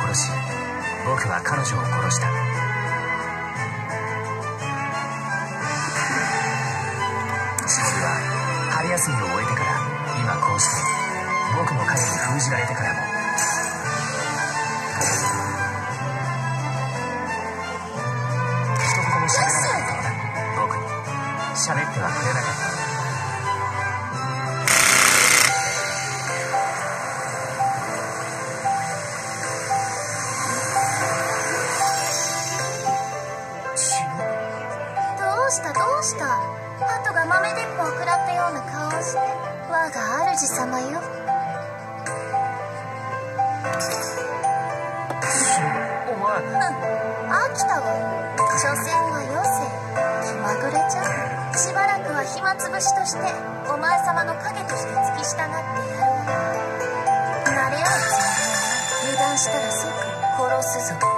殺し、僕は彼女を殺した。しほりは春休みを終えてから今こうして僕の影に封じられてからも一言も喋らなかったのだ。僕に喋ってはくれなかったのだ。 どうした鳩が豆鉄砲を食らったような顔をして。我が主様よ。 お前。 飽きたわ。所詮はよせ。気まぐれちゃん。しばらくは暇つぶしとしてお前様の影として付き従ってやろう。慣れ合うつもりはない。油断したら即殺すぞ。